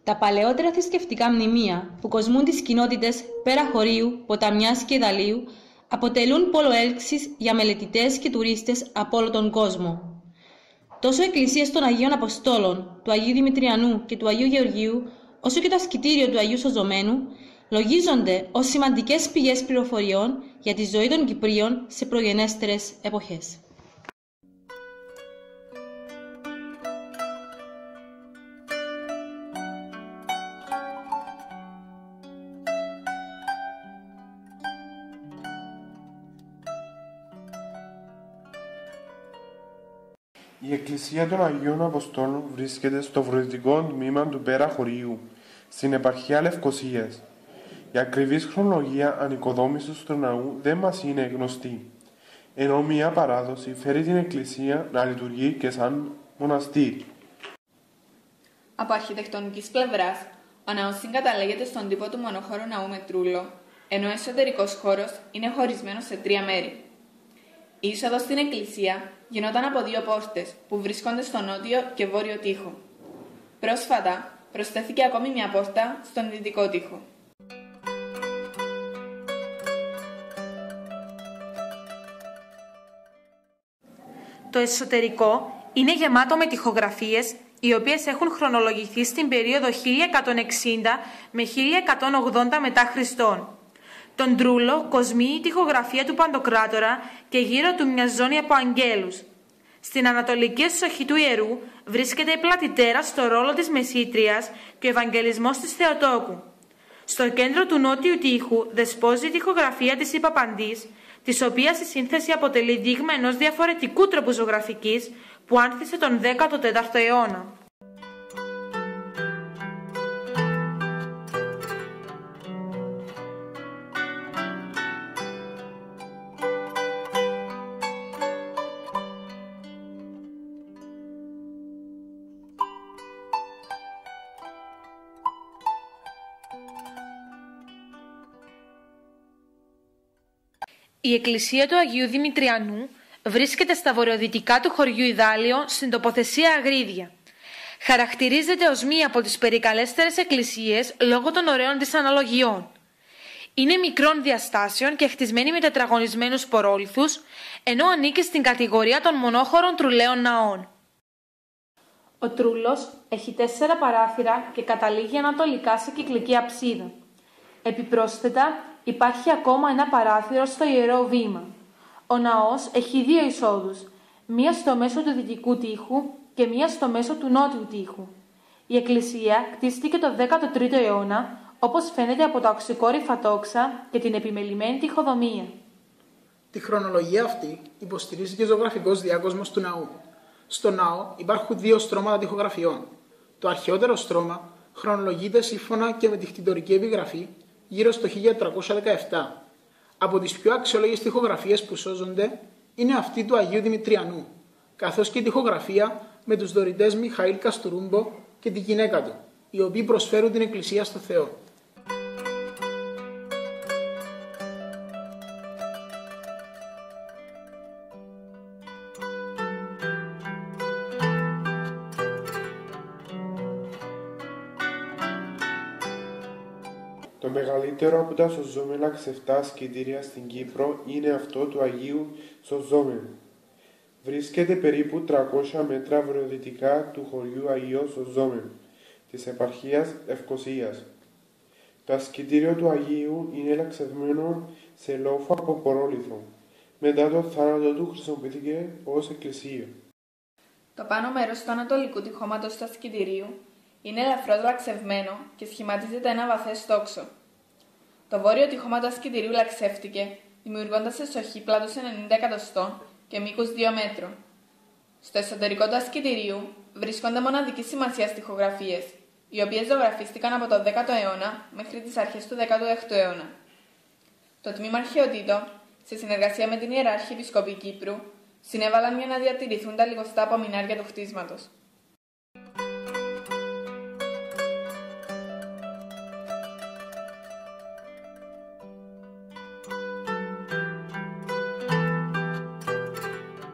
Τα παλαιότερα θρησκευτικά μνημεία που κοσμούν τις κοινότητες πέρα χωρίου, ποταμιάς και δαλίου αποτελούν πόλο έλξης για μελετητές και τουρίστες από όλο τον κόσμο. Τόσο οι εκκλησίες των Αγίων Αποστόλων, του Αγίου Δημητριανού και του Αγίου Γεωργίου, όσο και το ασκητήριο του Αγίου Σωζωμένου, λογίζονται ως σημαντικές πηγές πληροφοριών για τη ζωή των Κυπρίων σε προγενέστερες εποχές. Η Εκκλησία των Αγίων Αποστόλων βρίσκεται στο βορειοδυτικό τμήμα του Πέρα Χωρίου, στην επαρχία Λευκωσίας. Η ακριβής χρονολογία ανοικοδόμησης του ναού δεν μας είναι γνωστή, ενώ μία παράδοση φέρει την Εκκλησία να λειτουργεί και σαν μοναστήρι. Από αρχιτεκτονικής πλευράς, ο ναός συγκαταλέγεται στον τύπο του μονοχώρου ναού με τρούλο, ενώ ο εσωτερικός χώρος είναι χωρισμένος σε 3 μέρη. Η είσοδος στην εκκλησία γινόταν από 2 πόρτες που βρίσκονται στο νότιο και βόρειο τοίχο. Πρόσφατα προσθέθηκε ακόμη μια πόρτα στον δυτικό τοίχο. Το εσωτερικό είναι γεμάτο με τοιχογραφίες, οι οποίες έχουν χρονολογηθεί στην περίοδο 1160 με 1180 μετά Χριστόν. Τον τρούλο κοσμεί η τοιχογραφία του Παντοκράτορα και γύρω του μια ζώνη από αγγέλους. Στην ανατολική εσοχή του ιερού βρίσκεται η πλατητέρα στο ρόλο της Μεσήτριας και ο Ευαγγελισμός της Θεοτόκου. Στο κέντρο του νότιου τοίχου δεσπόζει η τοιχογραφία της Ιπαπαντής, της οποίας η σύνθεση αποτελεί δείγμα ενός διαφορετικού τρόπου ζωγραφικής που άνθησε τον 14ο αιώνα. Η εκκλησία του Αγίου Δημητριανού βρίσκεται στα βορειοδυτικά του χωριού Ιδάλιο, στην τοποθεσία Αγρίδια. Χαρακτηρίζεται ως μία από τις περικαλέστερες εκκλησίες λόγω των ωραίων της αναλογιών. Είναι μικρών διαστάσεων και χτισμένη με τετραγωνισμένους πορόλιθους, ενώ ανήκει στην κατηγορία των μονόχωρων τρουλαίων ναών. Ο τρούλος έχει 4 παράθυρα και καταλήγει ανατολικά σε κυκλική αψίδα. Επιπρόσθετα, υπάρχει ακόμα ένα παράθυρο στο ιερό βήμα. Ο ναός έχει 2 εισόδους, μία στο μέσο του δυτικού τοίχου και μία στο μέσο του νότιου τοίχου. Η εκκλησία κτίστηκε το 13ο αιώνα, όπως φαίνεται από τα οξυκόρυφα τόξα και την επιμελημένη τοιχοδομία. Τη χρονολογία αυτή υποστηρίζει και ο ζωγραφικός διάκοσμος του ναού. Στο ναό υπάρχουν 2 στρώματα τοιχογραφιών. Το αρχαιότερο στρώμα χρονολογείται σύμφωνα και με τη χτιτορική επιγραφή γύρω στο 1317. Από τις πιο αξιόλογες τοιχογραφίες που σώζονται είναι αυτή του Αγίου Δημητριανού, καθώς και η τοιχογραφία με τους δωρητές Μιχαήλ Καστουρούμπο και τη γυναίκα του, οι οποίοι προσφέρουν την εκκλησία στο Θεό. Το μεγαλύτερο από τα σωζόμενα ξεφτά ασκητήρια στην Κύπρο είναι αυτό του Αγίου Σωζόμενου. Βρίσκεται περίπου 300 μέτρα βορειοδυτικά του χωριού Αγίου Σωζόμενου, της επαρχίας Λευκωσίας. Το ασκητήριο του Αγίου είναι λαξευμένο σε λόφο από πορόλιθο. Μετά το θάνατο του χρησιμοποιήθηκε ως εκκλησία. Το πάνω μέρος του ανατολικού τοιχώματος του ασκητηρίου είναι ελαφρώς λαξευμένο και σχηματίζεται ένα βαθές τόξο. Το βόρειο τοιχώμα του ασκητηρίου λαξεύτηκε, δημιουργώντας εσοχή πλάτους 90 εκατοστών και μήκους 2 μέτρων. Στο εσωτερικό του ασκητηρίου βρίσκονται μοναδικής σημασίας τοιχογραφίες, οι οποίες ζωγραφίστηκαν από το 10ο αιώνα μέχρι τις αρχές του 16ου αιώνα. Το τμήμα αρχαιοτήτων, σε συνεργασία με την Ιεράρχη Επισκοπή Κύπρου, συνέβαλαν για να διατηρηθούν τα λιγοστά απομεινάρια του χτίσματος.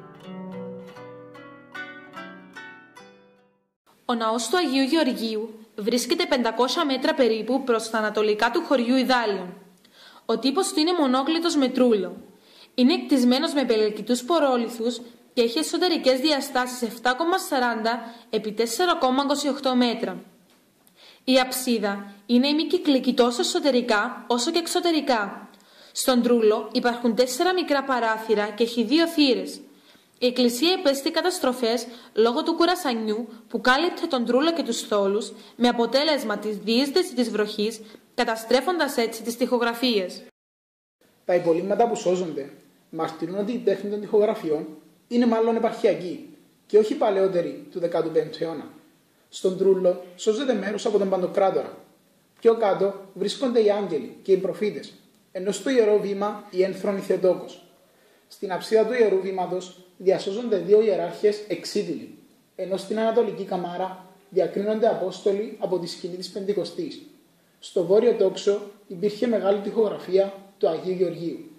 Ο ναός του Αγίου Γεωργίου βρίσκεται 500 μέτρα περίπου προς τα ανατολικά του χωριού Ιδάλιων. Ο τύπος του είναι μονόκλητος με τρούλο. Είναι κτισμένος με πελεκητούς πορόλιθους και έχει εσωτερικές διαστάσεις 7,40 επί 4,28 μέτρα. Η αψίδα είναι ημικυκλική τόσο εσωτερικά όσο και εξωτερικά. Στον τρούλο υπάρχουν 4 μικρά παράθυρα και έχει 2 θύρες. Η εκκλησία υπέστη καταστροφές λόγω του κουρασανιού που κάλυπτε τον τρούλο και τους θόλους, με αποτέλεσμα τη διείσδυση της βροχής, καταστρέφοντας έτσι τις τοιχογραφίες. Τα υπολείμματα που σώζονται μαρτυρούν ότι η τέχνη των τοιχογραφιών είναι μάλλον επαρχιακή και όχι παλαιότερη του 15ου αιώνα. Στον τρούλο σώζεται μέρος από τον Παντοκράτορα. Πιο κάτω βρίσκονται οι άγγελοι και οι προφήτες, ενώ στο ιερό βήμα η ένθρονη Θεοτόκος. Στην αψίδα του ιερού βήματος διασώζονται 2 ιεράρχες εξίτηλοι, ενώ στην ανατολική καμάρα διακρίνονται Απόστολοι από τη σκηνή της Πεντηκοστής. Στο βόρειο τόξο υπήρχε μεγάλη τοιχογραφία του Αγίου Γεωργίου.